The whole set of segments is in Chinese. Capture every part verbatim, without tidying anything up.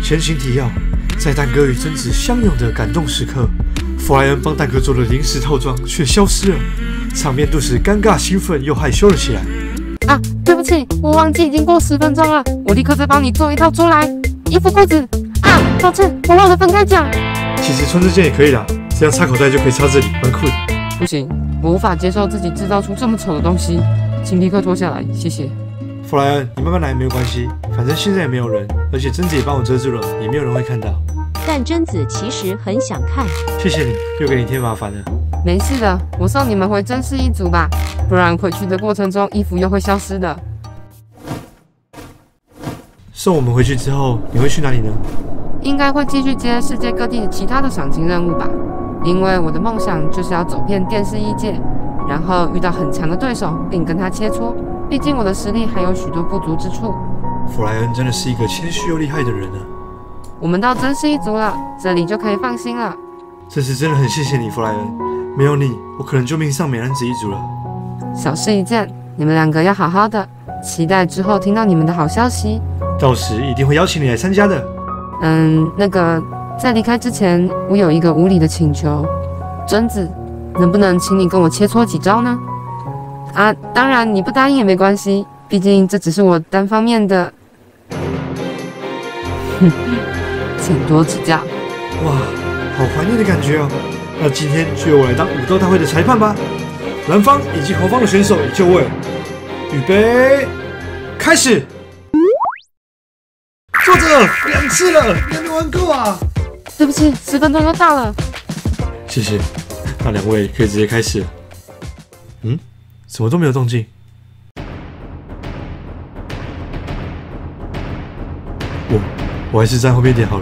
前情提要：在蛋哥与贞子相拥的感动时刻，弗莱恩帮蛋哥做了临时套装，却消失了，场面顿时尴尬、兴奋又害羞了起来。 啊，对不起，我忘记已经过十分钟了，我立刻再帮你做一套出来。衣服、裤子。啊，抱歉，我忘了分开讲。 其实穿这件也可以啦，这样插口袋就可以插这里，蛮酷的。 不行，我无法接受自己制造出这么丑的东西，请立刻脱下来，谢谢。 弗莱恩，你慢慢来没有关系，反正现在也没有人，而且贞子也帮我遮住了，也没有人会看到。 但贞子其实很想看。 谢谢你，又给你添麻烦了。 没事的，我送你们回真氏一族吧，不然回去的过程中衣服又会消失的。 送我们回去之后，你会去哪里呢？ 应该会继续接世界各地其他的赏金任务吧，因为我的梦想就是要走遍电视艺界，然后遇到很强的对手，并跟他切磋。毕竟我的实力还有许多不足之处。 弗莱恩真的是一个谦虚又厉害的人啊。 我们到真氏一族了，这里就可以放心了。 这次真的很谢谢你，弗莱恩，没有你，我可能就命丧美男子一族了。 小事一件，你们两个要好好的，期待之后听到你们的好消息。 到时一定会邀请你来参加的。 嗯，那个，在离开之前，我有一个无理的请求，贞子，能不能请你跟我切磋几招呢？啊，当然你不答应也没关系，毕竟这只是我单方面的。哼，请多指教。 哇，好怀念的感觉哦。那今天就由我来当武斗大会的裁判吧。南方以及后方的选手已就位，预备，开始。坐着，两次了，你还没玩够啊？ 对不起，十分钟就到了。 谢谢，那两位可以直接开始了。嗯，怎么都没有动静？我我还是站后面点好了。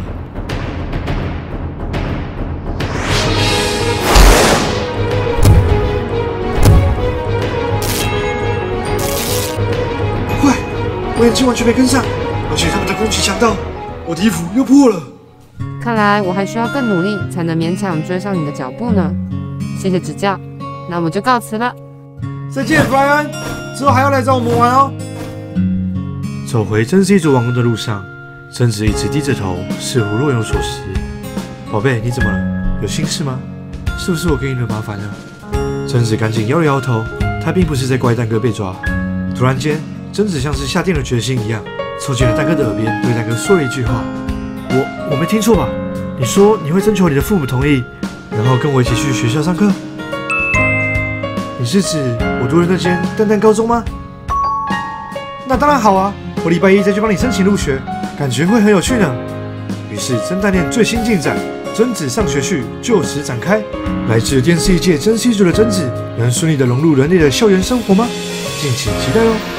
快，我眼睛完全没跟上。而且他们的攻击强到，我的衣服又破了。 看来我还需要更努力，才能勉强追上你的脚步呢。谢谢指教，那我就告辞了。 再见，弗莱恩，之后还要来找我们玩哦。走回真氏一族王宫的路上，贞子一直低着头，似乎若有所思。宝贝，你怎么了？有心事吗？是不是我给你惹麻烦了？贞子赶紧摇了摇头，她并不是在怪蛋哥被抓。突然间，贞子像是下定了决心一样。凑近了蛋哥的耳边，对蛋哥说了一句话：“我我没听错吧？你说你会征求你的父母同意，然后跟我一起去学校上课？你是指我读的那间蛋蛋高中吗？那当然好啊，我礼拜一再去帮你申请入学，感觉会很有趣呢。”于是真蛋恋最新进展，贞子上学去就此展开。来自电视一界真希族的贞子，能顺利的融入人类的校园生活吗？敬请期待哦。